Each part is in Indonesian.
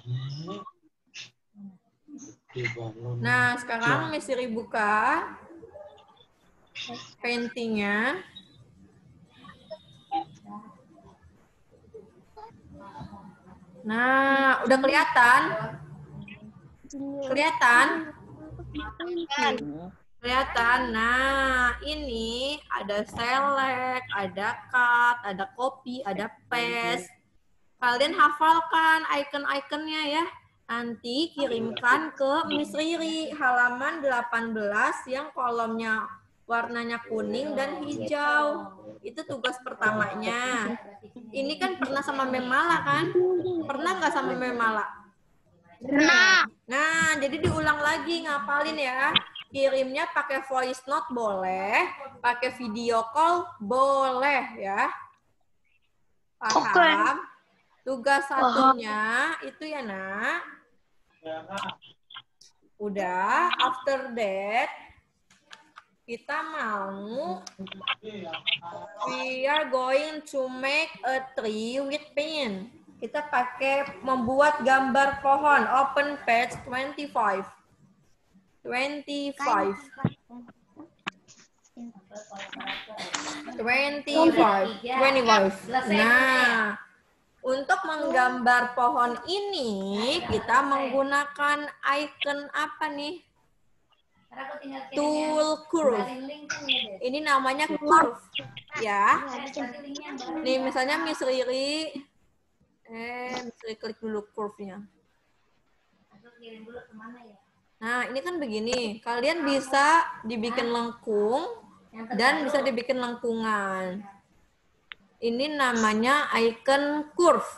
Nah, sekarang Miss Siri buka paintingnya. Nah, udah kelihatan? Kelihatan? Kelihatan. Nah, ini ada select, ada cut, ada copy, ada paste. Kalian hafalkan icon-iconnya ya. Nanti kirimkan ke Miss Riri halaman 18 yang kolomnya warnanya kuning dan hijau. Itu tugas pertamanya. Ini kan pernah sama Memala kan? Pernah nggak sama Memala? Pernah. Nah, jadi diulang lagi ngapalin ya. Kirimnya pakai voice note boleh, pakai video call boleh ya. Paham? Tugas satunya itu ya, Nak. Udah, after that kita mau we are going to make a tree with pen. Kita pakai membuat gambar pohon. Open page 25. 25. 25. Nah, untuk menggambar pohon ini kita menggunakan icon apa nih? Tool curve. Ini namanya curve, ya. Nih misalnya Miss Riri, Miss Riri klik dulu curve-nya. Nah ini kan begini, kalian bisa dibikin lengkung dan bisa dibikin lengkungan. Ini namanya icon curve,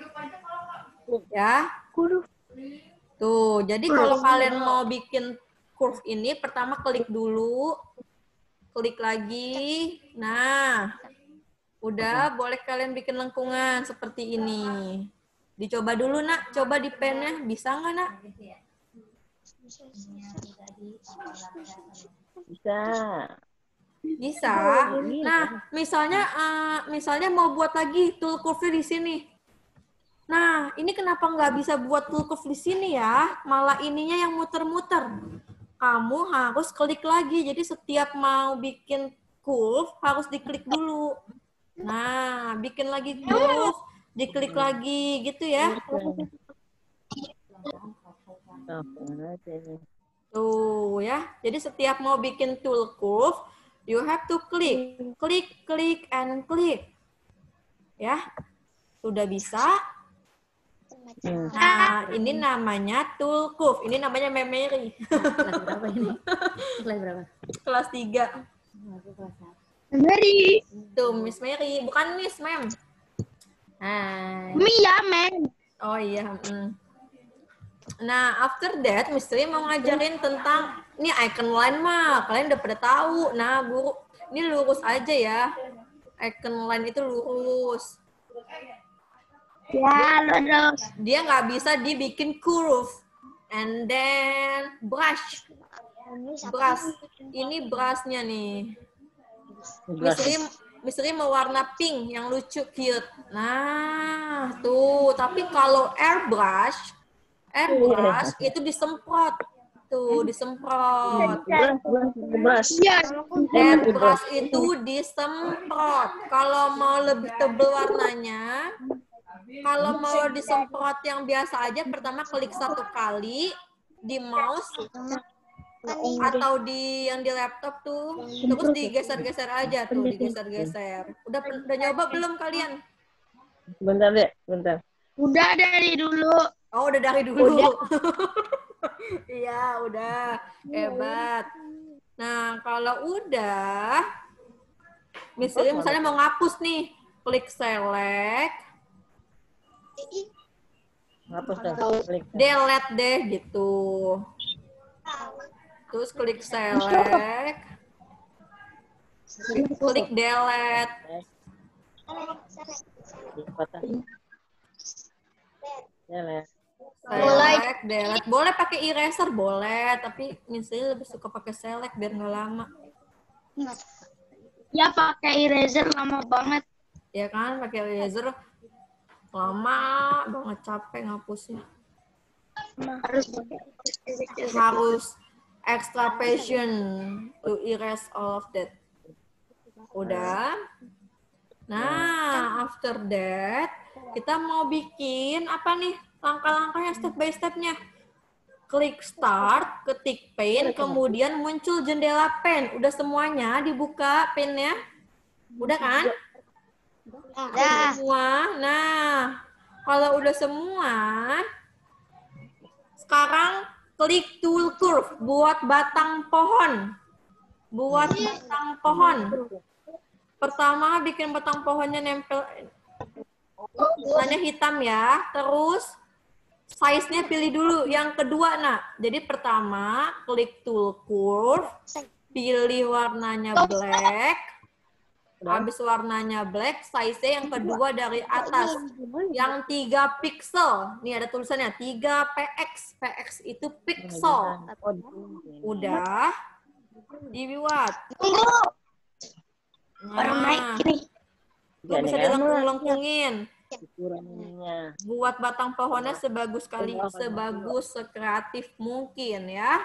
ya. Tuh, jadi kalau kalian mau bikin curve ini, pertama klik dulu, klik lagi. Nah, udah boleh kalian bikin lengkungan seperti ini. Dicoba dulu, Nak. Coba di pennya. Bisa nggak, Nak? Bisa. Bisa. Nah, misalnya mau buat lagi tool curve di sini. Nah, ini kenapa nggak bisa buat tool curve di sini ya? Malah ininya yang muter-muter. Kamu harus klik lagi. Jadi setiap mau bikin curve harus diklik dulu. Nah, bikin lagi curve, diklik lagi gitu ya. Tuh ya. Jadi setiap mau bikin tool curve, you have to klik, klik, and klik. Ya. Sudah bisa? Nah, ini namanya tool curve. Ini namanya memory. Kelas berapa ini? Kelas berapa? Kelas 3. Mary. Tuh, Miss Mary. Bukan Miss, Mem. Hai. Mia, men. Oh iya. Nah, after that, Miss Mary mau ngajarin tentang, ini icon line mah. Kalian udah pada tahu. Nah, guru, ini lurus aja ya. Icon line itu lurus. Ya, lurus. Dia nggak bisa dibikin curve. And then brush. Brush. Ini brushnya nih. Misteri mau warna pink yang lucu, cute. Nah, tuh. Tapi kalau airbrush itu disemprot. Tuh, disemprot. Airbrush itu disemprot. Kalau mau lebih tebal warnanya, kalau mau disemprot yang biasa aja, pertama klik 1 kali di mouse atau yang di laptop tuh, terus digeser-geser aja tuh, digeser-geser. Udah nyoba belum kalian? Bentar deh, bentar. Udah dari dulu. Oh, udah dari dulu. Iya, udah. Hebat. Nah, kalau udah, misalnya mau ngapus nih, klik select. Hapus dah. Klik. Delete deh gitu. Terus klik select. Klik delete. Delete. Select, delete. Boleh pakai eraser, boleh. Tapi misalnya lebih suka pakai select biar nggak lama. Ya, pakai eraser lama banget. Ya kan, pakai eraser lama banget, capek ngapusnya. Harus extra passion to erase all of that. Udah? Nah, after that, kita mau bikin apa nih? Langkah-langkahnya, step by step-nya. Klik start, ketik pen, kemudian muncul jendela pen. Udah semuanya dibuka pennya? Udah kan? Udah semua. Nah, kalau udah semua, sekarang klik tool curve buat batang pohon. Buat batang pohon. Pertama bikin batang pohonnya nempel, warnanya hitam ya. Terus size-nya pilih dulu. Yang kedua, nak. Jadi pertama klik tool curve, pilih warnanya black. Habis warnanya black, size-nya yang kedua dari atas. Yang 3 pixel. Nih ada tulisannya 3 px. Px itu pixel. Udah. Dibuat. Nah, itu bisa dilengkung-lengkungin. Buat batang pohonnya sebagus sekreatif mungkin ya.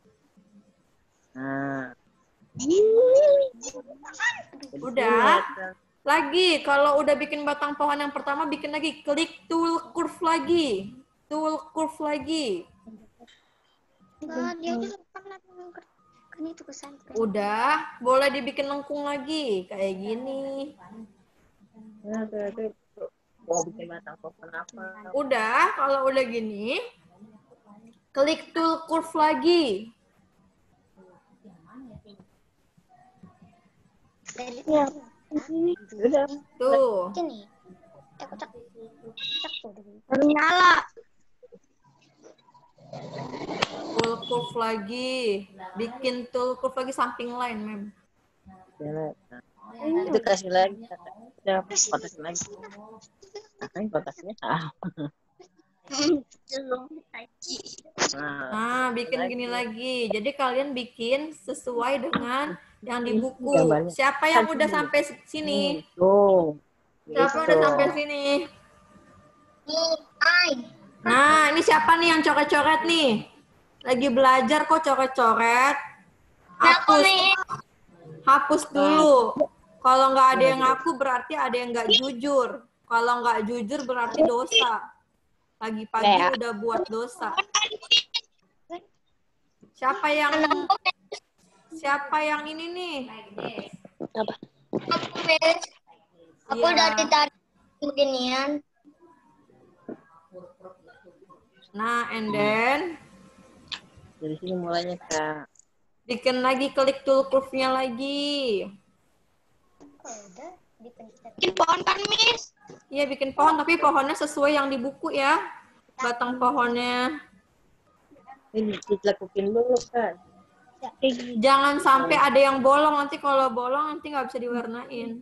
Nah. Udah. Lagi, kalau udah bikin batang pohon yang pertama, bikin lagi. Klik tool curve lagi. Tool curve lagi. Udah, boleh dibikin lengkung lagi. Kayak gini. Mau bikin batang pohon apa? Udah, kalau udah gini, klik tool curve lagi. Udah. Tuh. Nyala. Tool curve lagi. Bikin tool curve lagi samping line, Mem. Itu kasih lagi. Udah, kotasin lagi. Nah, kotasnya. Nah, bikin gini lagi. Jadi kalian bikin sesuai dengan yang di buku. Siapa yang udah sampai sini? Siapa yang udah sampai sini? Nah, ini siapa nih yang coret-coret nih? Lagi belajar kok coret-coret. Hapus dulu. Kalau nggak ada yang ngaku berarti ada yang nggak jujur. Kalau nggak jujur berarti dosa. Pagi-pagi udah buat dosa. Siapa yang ini nih? Aku dari tadi beginian. Nah, and then dari sini mulainya, Kak. bikin lagi, klik tool curve-nya lagi. Bikin pohon kan, Miss? Iya, bikin pohon, tapi pohonnya sesuai yang di buku ya. Batang pohonnya. Ini dilekukin dulu, Kak. Jangan sampai ada yang bolong. Nanti kalau bolong, nanti nggak bisa diwarnain.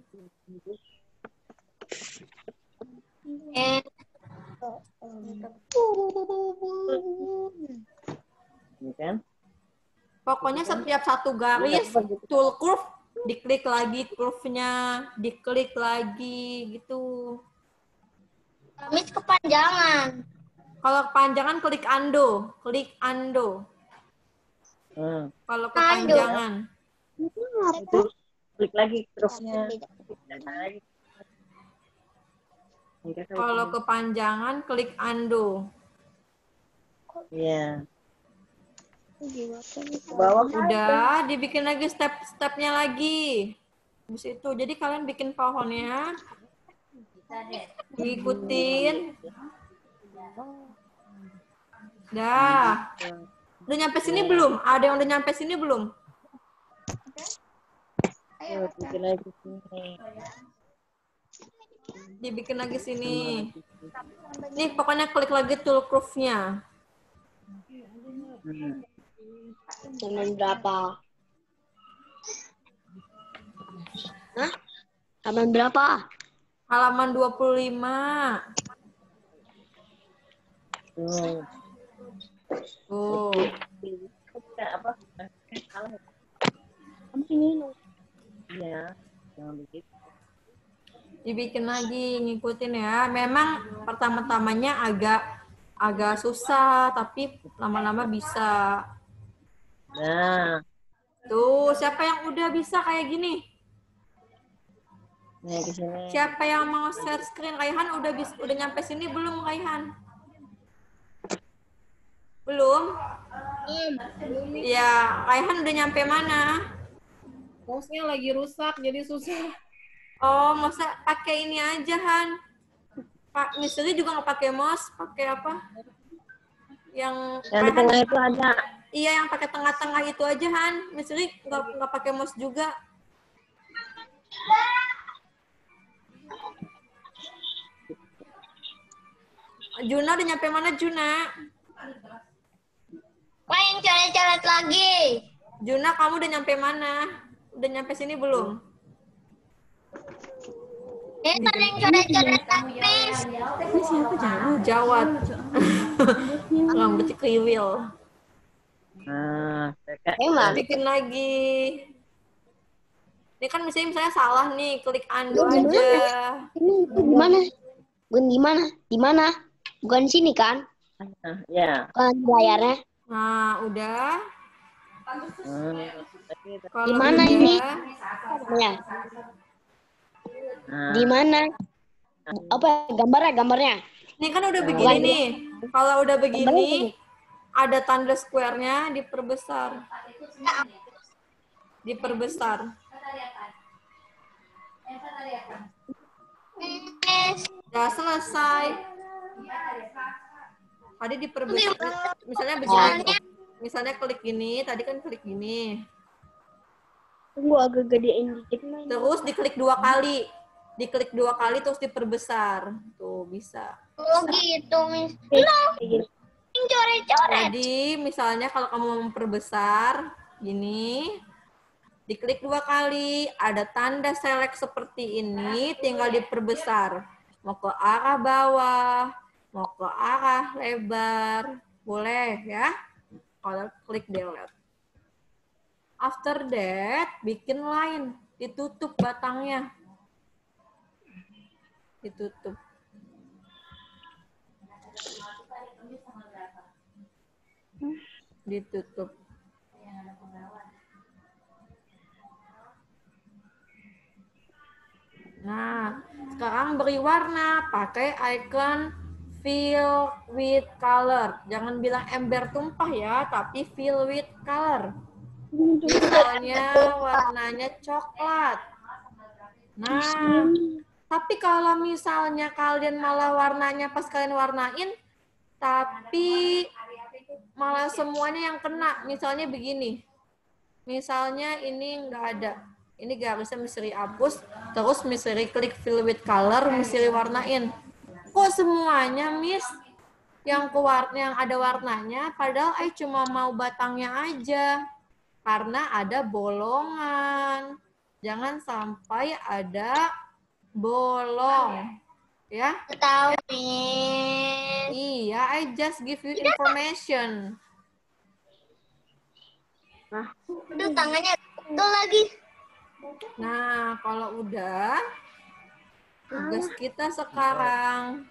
Ini kan? Pokoknya setiap satu garis, tool curve, diklik lagi curve-nya, diklik lagi, gitu. Miss kepanjangan. Kalau kepanjangan, klik undo. Klik undo. Kalau kepanjangan. Itu klik lagi curve-nya. Kalau kepanjangan, klik undo. Iya. Bawah. Udah, dibikin lagi step-stepnya lagi. Habis itu, jadi kalian bikin pohonnya. Diikutin. Dah. Udah nyampe sini belum? Ada yang udah nyampe sini belum? Bikin lagi sini. Dibikin lagi sini. Nih, pokoknya klik lagi tool curve-nya. Halaman berapa? Hah? Halaman berapa? Halaman 25. Tuh. Apa? Kamu sini. Iya, jangan begitu. Dibikin lagi, ngikutin ya. Memang pertama-tamanya agak agak susah, tapi lama-lama bisa. Nah, Tuh, siapa yang udah bisa kayak gini? nih di sini. Siapa yang mau share screen? Kaihan udah nyampe sini belum, Kaihan? Belum? Ya, Kaihan udah nyampe mana? Mouse-nya lagi rusak, jadi susah. Oh, masa pakai ini aja, Han? Pak, misalnya juga nggak pakai mouse, pakai apa? Yang Yang di tengah itu ada. iya, yang pakai tengah-tengah itu aja, Han. Misalnya nggak pakai mouse juga. Juna udah nyampe mana, Juna? Main coret-coret lagi. Juna, kamu udah nyampe mana? Udah nyampe sini belum? Ini ada yang coret-coret lagi, Miss. Ini siapa jawab? Jawab. Rambutnya kriwil. Nah, Bikin lagi. Ini kan misalnya salah nih, klik undo aja. Ini di mana? Bukan di mana? Di mana? Bukan sini kan? ya. Bukan di layarnya. Nah, udah. Kalau Di mana udah, ini? Ya. Nah, Di mana? Apa gambarnya? Ini kan udah begini nih. Kalau udah begini, ada tanda square-nya diperbesar. Diperbesar. Udah selesai. Tadi diperbesar. Misalnya begini. Misalnya klik gini, tadi kan klik gini. Tunggu agak gedein dikit main. Terus diklik 2 kali. Diklik 2 kali terus diperbesar. Tuh, bisa. Oh gitu, Miss. Yang coret-coret. Jadi, misalnya kalau kamu mau memperbesar, gini, diklik 2 kali, ada tanda select seperti ini, tinggal diperbesar. Mau ke arah bawah, mau ke arah lebar, boleh ya. Kalau klik delete. After that, bikin line, ditutup batangnya. Ditutup. Ditutup. Nah, sekarang beri warna, pakai icon fill with color. Jangan bilang ember tumpah ya, tapi fill with color. Misalnya warnanya coklat. Nah, tapi kalau misalnya kalian malah warnanya pas kalian warnain, tapi malah semuanya yang kena. Misalnya begini. Misalnya ini nggak ada. Ini garisnya mesti dihapus, terus mesti klik fill with color, mesti diwarnain. Kok semuanya, Miss? Yang ada warnanya, padahal cuma mau batangnya aja. Karena ada bolongan. Jangan sampai ada bolong. Ya? Tahu, Miss. Iya, I just give you information. Aduh, tangannya betul lagi. Nah, kalau udah, tugas kita sekarang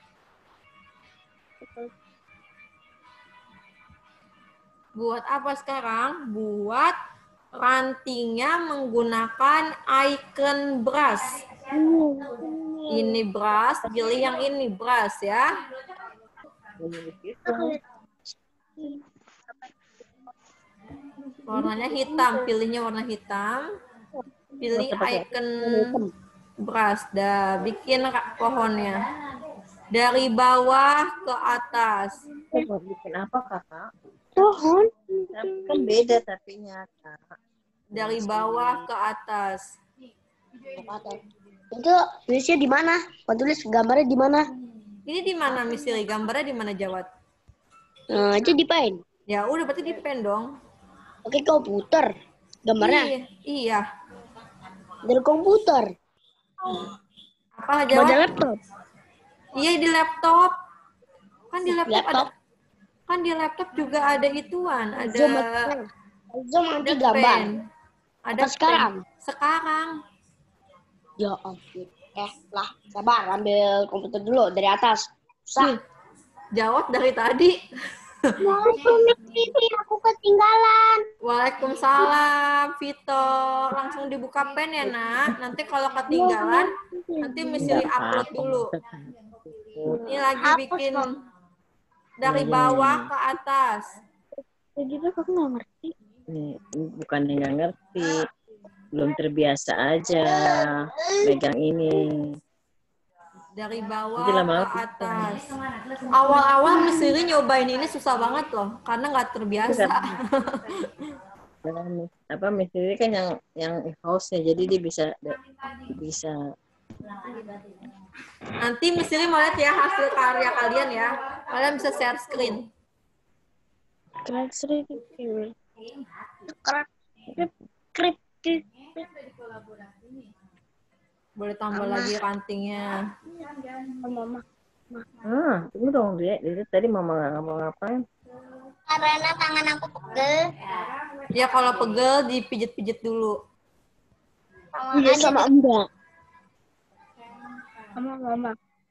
buat apa sekarang? Buat rantingnya menggunakan icon brush. Ini brush, pilih yang ini brush ya. Warnanya hitam, pilihnya warna hitam. Pilih icon brush, dah bikin pohonnya. Dari bawah ke atas. Bikin apa, Kakak? Pohon. Kan beda tapinya, Kak. Dari bawah ke atas. Itu tulisnya di mana? Tulis gambarnya di mana? Ini di mana Misri? Gambarnya di mana Jawat? Nah, itu di pen. Ya udah berarti di pen dong. Oke, komputer. Gambarnya Iya. dari komputer. Apa Ada Jawat? laptop. Iya di laptop. Kan di laptop, Laptop. ada. Kan di laptop juga ada ituan, ada Zoom nanti ada gambar. pen. Ada Apa sekarang? pen. Sekarang. Ya ampun. Lah, sabar, ambil komputer dulu dari atas. Susah. Jawab dari tadi. Waalaikumsalam, Miss. Aku ketinggalan. Waalaikumsalam, Vito. Langsung dibuka pen ya, Nak. Nanti kalau ketinggalan, nanti mesti Enggak upload apa-apa. dulu. Ini lagi Hapus, bikin Kak. dari Iya, bawah iya. ke atas. Jadi aku nggak ngerti. Ini bukannya nggak ngerti, belum terbiasa aja megang ini. Dari Nanti bawah ke lama-lama atas. Awal-awal Miss Riri nyobain ini susah banget loh, karena nggak terbiasa. apa Miss kan yang house-nya, jadi dia bisa Nanti Miss Riri mau lihat ya hasil karya kalian ya. Kalian bisa share screen. Keren sedikit. Krip. Boleh tambah lagi rantingnya. Mama. tunggu dong dia tadi mama nggak ngomong ngapain. Karena tangan aku pegel. Ya kalau pegel dipijit-pijit dulu. Iya sama enggak. Sama mama.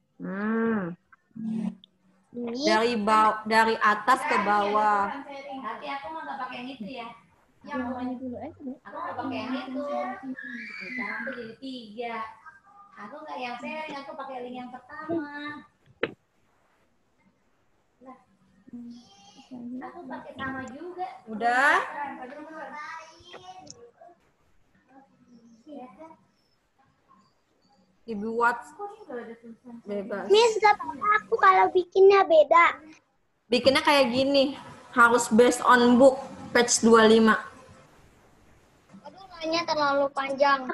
Dari atas ke bawah. Tapi aku mah nggak pakai yang itu ya. Yang aku nggak pakai yang itu. Sekarang tuh jadi 3. Aku nggak yang sharing, aku pakai link yang pertama. Aku pakai sama juga. Udah? Ibu Watts bebas. Miss, gak apa-apa aku kalau bikinnya beda. Bikinnya kayak gini. Harus based on book page 25. Aduh, nanya terlalu panjang.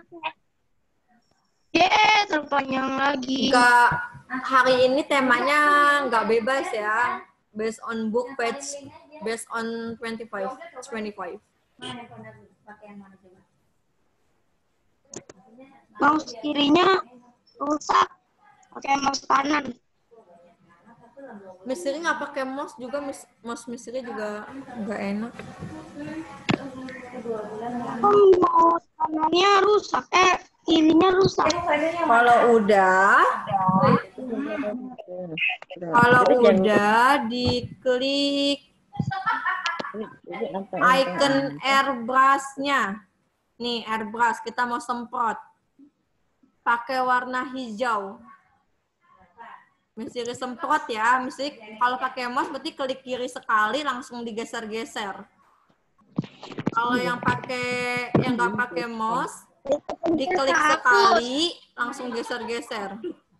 Terpanjang lagi. Enggak, hari ini temanya nggak bebas ya. Based on book page, based on 25. Mana pakai yang mana coba? Mouse kirinya rusak. Pakai mouse kanan. Miss Riri nggak pakai mouse juga, mouse Miss Riri juga nggak enak. Mouse kanannya rusak. Kirinya rusak. Kalau udah diklik icon airbrush-nya. Nih, airbrush kita mau semprot. Pakai warna hijau. Mesti semprot ya. Mesti kalau pakai mouse berarti klik kiri sekali langsung digeser-geser. Kalau yang nggak pakai mouse, diklik sekali langsung geser-geser.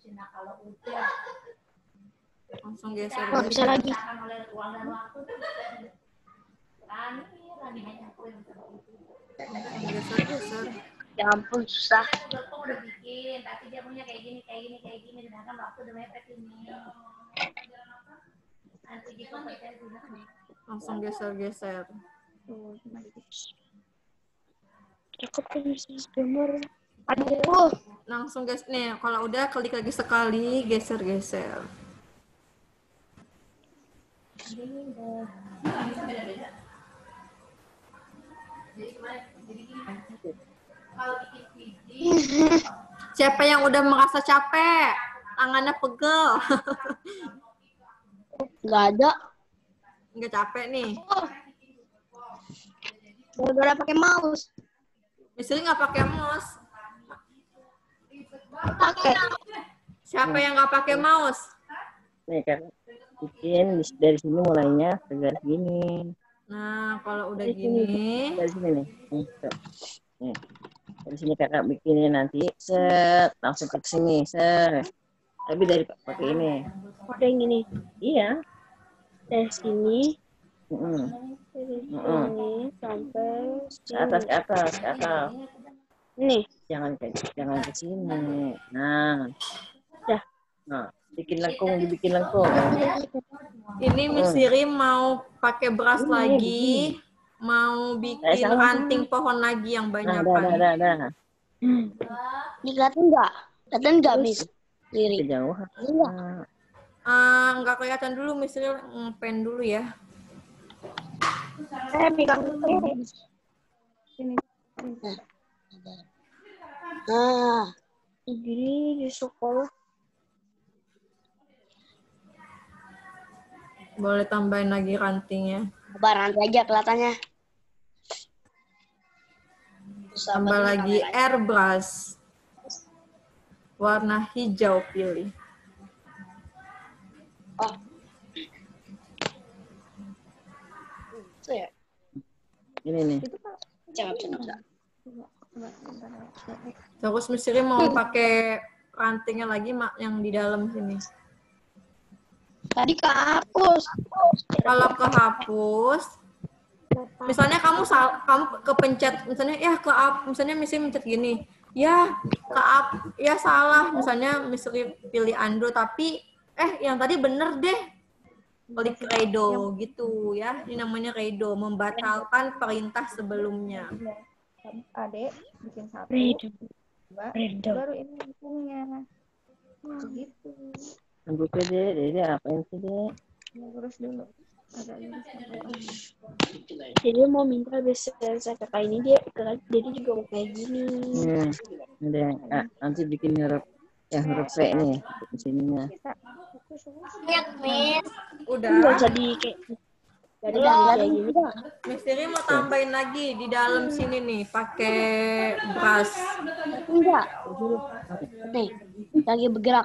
Langsung geser-geser. Bisa lagi. Geser-geser. Ya ampun, susah. Aku udah bikin, tapi dia punya kayak gini. Sedangkan waktu udah mepet ini. Nanti gitu saya gunakan. Langsung geser-geser. Cakep kan bisa gambar. Aduh. Langsung nih, kalau udah klik lagi sekali, geser-geser. Siapa yang udah merasa capek? Tangannya pegel. Nggak ada. Nggak capek nih. Gara-gara pakai mouse. Misalnya nggak pakai mouse. Pakai. Siapa yang nggak pakai mouse? Nih kan bikin dari sini mulainya ke garis gini. Nah, kalau udah Dari sini, gini, dari sini nih. Nih. Dari sini kakak bikinnya nanti set langsung ke sini set. Tapi dari pakai ini. Pakai yang gini. Iya. Dari sini. Dari Mm-mm. sini sampai Ke atas, ke atas, ke atas. nih. Jangan ke sini. Nah. Dah. Nah, dibikin lengkung. ini Miss Siri mau pakai brush Ini, lagi, mau bikin ranting pohon lagi yang Nah, banyakan. dah. Ini kelihatan nggak? Kelihatan nggak, Miss? Diri. Kejauhan. Enggak. Nggak kelihatan dulu, Miss Siri ngepen dulu ya. Saya pegang sini. Nah, ini di sekolah. Boleh tambahin lagi rantingnya. Sabar, nanti aja kelihatannya. Tambah lagi airbrush. Warna hijau pilih. Oh. Itu ya. Ini nih. Jangan. Terus Miss Riri mau pakai rantingnya lagi yang di dalam sini. Tadi kehapus. Kalau kehapus, misalnya kamu kepencet, misalnya misalnya Miss Riri mencet gini, ya salah, misalnya Miss Riri pilih undo, tapi yang tadi bener deh, klik redo gitu ya. Ini namanya redo, membatalkan perintah sebelumnya. Adek bikin satu, dua, baru ini lengkungnya. Begitu. Tunggu ke Dede apain sih Dede? Lurus dulu. Agak lurus. Jadi mau minta biasa kakak ini dia juga mau kayak gini. Udah, nanti bikin huruf V nih di sininya. Udah. Nggak jadi kayak gini. Miss Riri mau tambahin lagi di dalam sini nih, pakai brush. Enggak. Nih, lagi bergerak.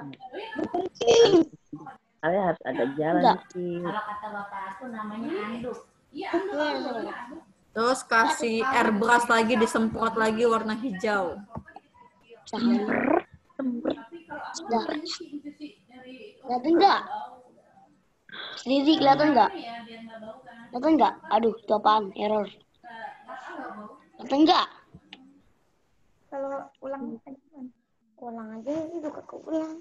Kalian harus ada jalan sih. Kalau kata bapak aku namanya anduk. Terus kasih airbrush lagi, disemprot lagi warna hijau. Kelihatan enggak? Sendiri kelihatan enggak? Kelihatan enggak? Aduh, itu apaan? Error. Kelihatan enggak? Kalau ulang aja ini juga keulang.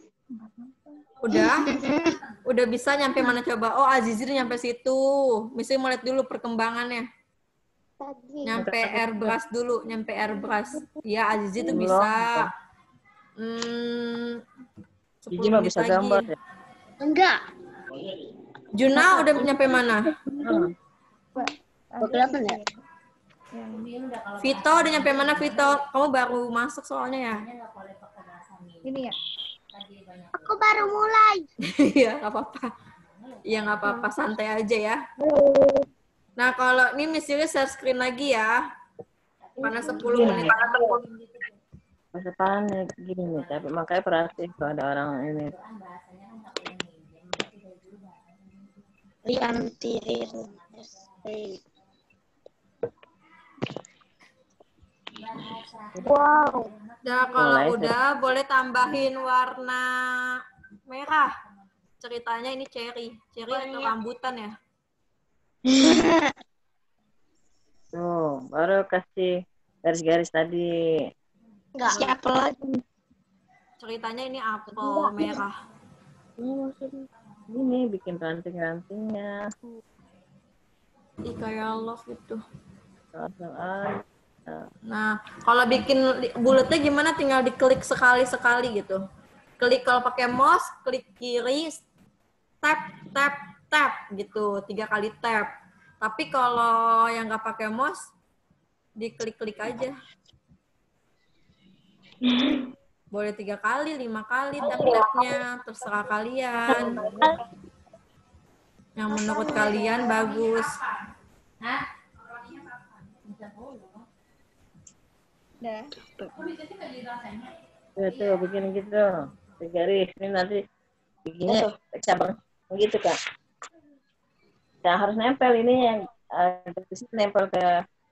Udah bisa nyampe mana coba? Oh, Azizir nyampe situ. Mesti mau lihat dulu perkembangannya. Nyampe airbrush dulu, nyampe airbrush. Ya, Azizir tuh bisa. 10 Jiji mah menit bisa lagi. gambar ya? Enggak. Juna udah nyampe mana? Kelihatan ya? Vito udah nyampe mana, Vito? Kamu baru masuk soalnya ya? Ini ya. Aku baru mulai. Iya, nggak apa-apa. Iya, nggak apa-apa. Santai aja ya. Nah, kalau ini misalnya share screen lagi ya. Karena 10 menit. Masa panik gini nih, tapi makanya perhati kalau ada orang ini. Liantir. Wow. Nah, kalau udah boleh tambahin warna merah. Ceritanya ini cherry. Cherry atau rambutan ya? Tuh, baru kasih garis-garis tadi. Enggak. Siapa lagi? Ceritanya ini apel merah. Ini bikin ranting-rantingnya. Ih, kayak love gitu. Soal-soal. Nah, kalau bikin bulatnya gimana? Tinggal diklik sekali-sekali gitu. Klik kalau pakai mouse, klik kiri, tap gitu. 3 kali tap. Tapi kalau yang nggak pakai mouse, diklik-klik aja. Boleh 3 kali, 5 kali tap-tapnya. Terserah kalian. Yang menurut kalian bagus. Hah? Udah. Tuh, bikin gitu. Garis. Ini nanti bikinnya cabang gitu, Kak. Nah, harus nempel ini yang nempel ke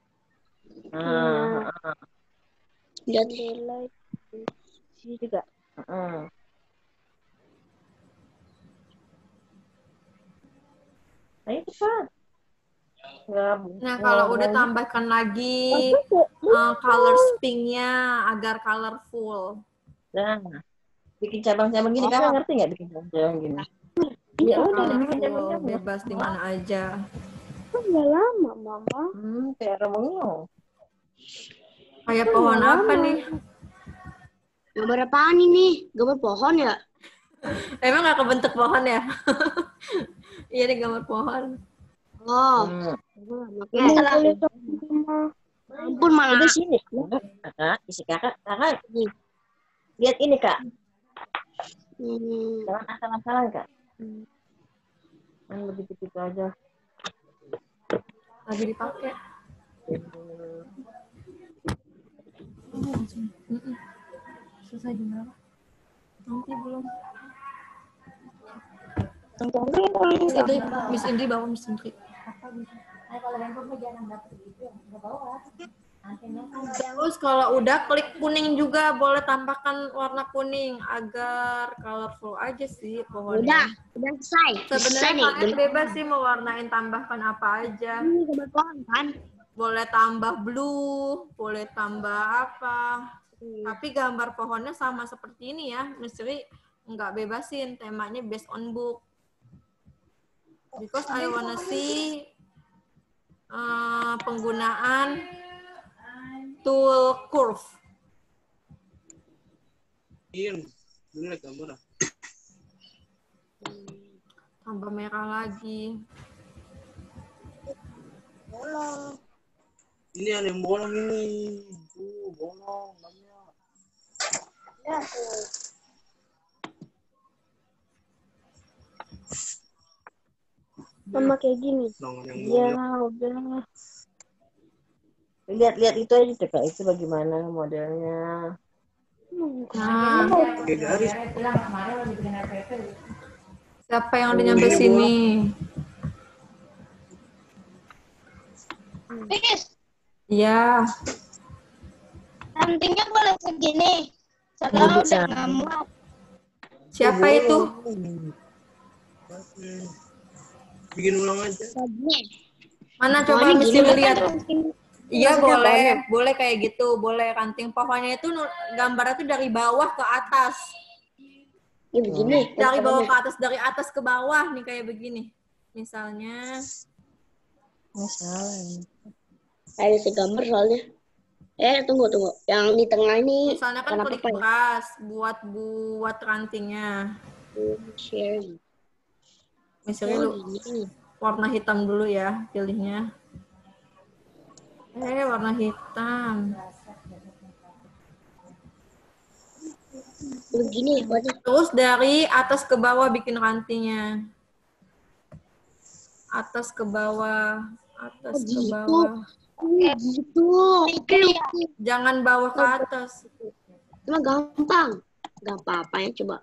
Lihat. sini juga. Ayo cepat. Nah, kalau udah tambahkan lagi color pinknya agar colorful. Nah, bikin cabang-cabang gini, Kakak ngerti nggak bikin cabang-cabang gini? Ya udah, bikin cabang-cabang. Bebas di mana aja. Enggak lama, Mama. Kayak Romeo. Kayak pohon apa nih? Gambar apaan ini? Gambar pohon ya? Emang nggak kebentuk pohon ya? Iya, nih gambar pohon. Oh. Ampun, malah di sini. Kakak, isi kakak. Lihat ini, Kak. Jangan asal-asalan, Kak. Kan begitu-gitu aja. Lagi dipakai. Susah gimana? Nanti belum. Miss Indri bawa Miss Indri. Nah, kalau handphone mah jangan dapet gitu, nggak bawa. Antenanya kan Terus kalau udah klik kuning juga, boleh tambahkan warna kuning agar colorful aja sih pohonnya. Udah selesai. Sebenarnya nih. kalian bebas sih mau warnain tambahkan apa aja. Ini gambar pohon kan? Boleh tambah blue, boleh tambah apa. Tapi gambar pohonnya sama seperti ini ya. Misteri nggak bebasin, temanya based on book. Because I wanna see penggunaan tool curve. Iya, bener gambar. Tambah merah lagi. Bolong. Ini ada yang bolong ini. Bolong banyak. Ya tuh. Sama kayak gini. Yang Iya, bolong. udah. Lihat-lihat itu aja deh, Kak. Itu bagaimana modelnya. Nah, Oke, garis. bilang kemarin lagi bikin RPP. siapa yang udah nyampe sini? Bis, Iya. rantingnya boleh segini. Sekarang udah nggak muat. Siapa itu? Bikin ulang aja. Segini. Mana coba Soalnya mesti gini, lihat. Iya Maksudnya boleh, boleh kayak gitu, boleh ranting pohonnya itu gambarnya tuh dari bawah ke atas, Ya begini. dari bawah ke atas, dari atas ke bawah nih kayak begini. Misalnya, Salah. Ada segambar soalnya. Tunggu. Yang di tengah ini. misalnya kan klik apa ya? brush buat rantingnya. Share. Misalnya lu Gini. warna hitam dulu ya pilihnya. Warna hitam. Begini. Terus dari atas ke bawah bikin rantingnya. Atas ke bawah, atas ke bawah. Gitu. Jangan bawah ke atas. Cuma gampang. Gak apa-apa ya coba.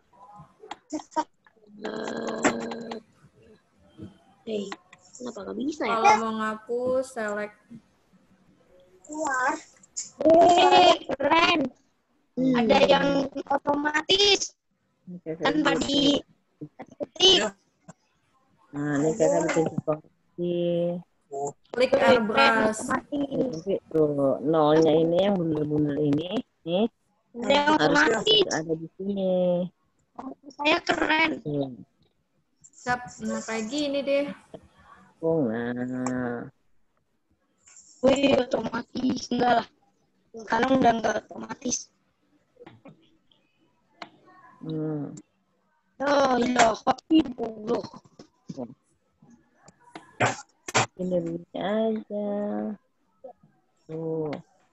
Kenapa gak bisa ya? Kalau mau ngapus, select. Keluar. Keren. Ada yang otomatis. Tanpa diketik. Nah, ini Kakak bikin seperti Klik airbrush. Tapi tuh nolnya ini yang bundel-bundel ini nih Ada yang harusnya otomatis. ada di sini. Saya keren. Siap. Nah, kayak gini deh. Nah, Wih, otomatis. Enggak lah. Sekarang udah enggak otomatis. Oh, iya. Tapi bodoh. ini begini aja. Tuh.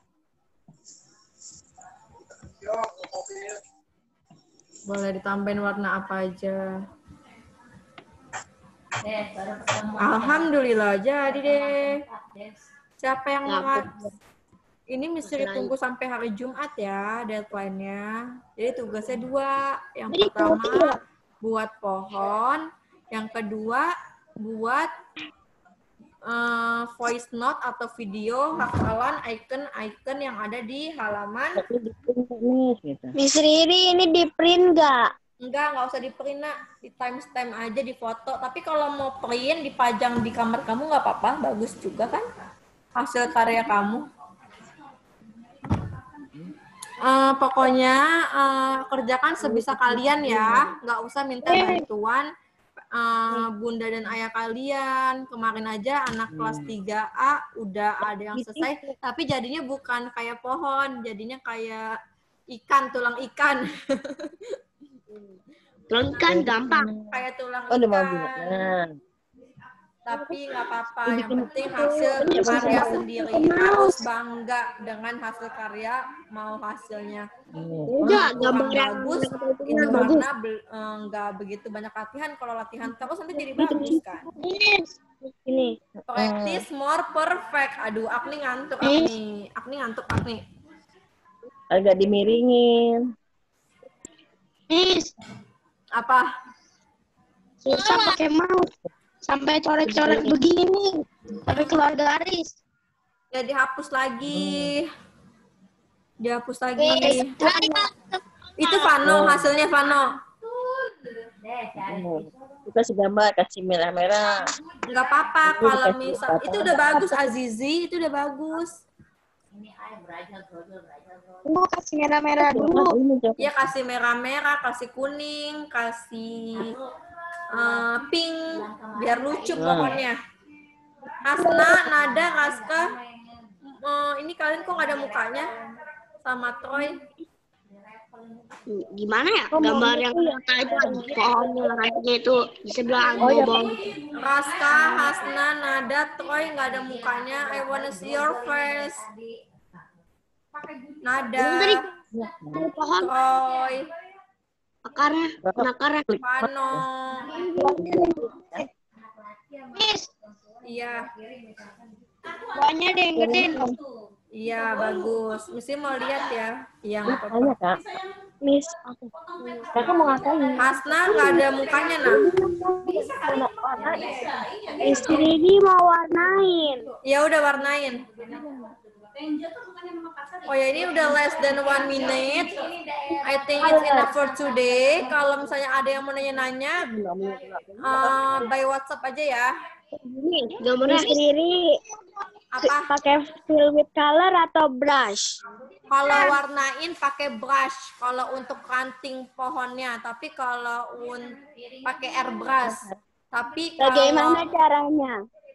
Boleh ditambahin warna apa aja. Baru ketemu. Alhamdulillah jadi deh. Siapa yang Ya, ngerat? Ini mesti ditunggu sampai hari Jumat ya deadline-nya. Jadi tugasnya 2. Yang pertama buat pohon, yang kedua buat voice note atau video hafalan icon-icon yang ada di halaman. Tapi di print nih gitu. Miss Riri, ini di print nggak? Nggak usah di print, nak. Di timestamp aja, di foto. Tapi kalau mau print, dipajang di kamar kamu nggak apa-apa. Bagus juga kan hasil karya kamu. Pokoknya kerjakan sebisa kalian ya. Nggak usah minta bantuan bunda dan ayah kalian. Kemarin aja anak kelas 3A udah ada yang selesai. Tapi jadinya bukan kayak pohon. Jadinya kayak ikan, tulang ikan. Tulang ikan gampang. Kayak tulang Oh, udah mau ikan. bilang. Tapi nggak apa-apa, yang penting hasil karya sendiri. Harus bangga dengan hasil karya, mau hasilnya Udah, gambar kurang yang bagus, itu karena nggak begitu banyak latihan. Kalau latihan terus nanti jadi bagus kan. ini. Practice more perfect. Aduh, Agni ngantuk, Agni. Agni ngantuk, Agni. Agak dimiringin. Miss, Apa? susah pakai mouse. Sampai coret-coret begini. Sampai keluar garis. Ya dihapus lagi. Dihapus lagi. Itu Vano, hasilnya Vano. Kita kasih gambar, kasih merah-merah. Nggak apa-apa kalau misal itu udah bagus Azizi, itu udah bagus. Tunggu kasih merah-merah dulu. Ya kasih merah-merah, kasih kuning, kasih pink, biar lucu pokoknya. Hasna, Nada, Raska, ini kalian kok nggak ada mukanya sama Troy? Gimana ya? Gambar yang aja pohonnya rantingnya itu di sebelah bawah. Raska, Hasna, Nada, Troy nggak ada mukanya. I wanna see your face. Nada, Pohon Troy, akarnya. Vano. Miss, Iya, buahnya deh yang gede. iya bagus. Mesti mau lihat ya. Yang Tanya, Kak. Miss, kakak mau ngapain? Hasna nggak ada mukanya nah. Istri ini mau warnain. Ya udah warnain. Oh ya ini udah less than 1 minute. I think it's enough for today. Kalau misalnya ada yang mau nanya-nanya, by WhatsApp aja ya. Ini gambarnya sendiri. Apa? Pakai fill with color atau brush? Kalau warnain pakai brush. Kalau untuk ranting pohonnya, tapi kalau pakai airbrush. Tapi Bagaimana kalau caranya?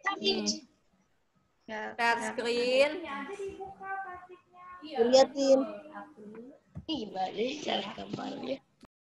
share screen, Liatin. Gimana cara gambarnya?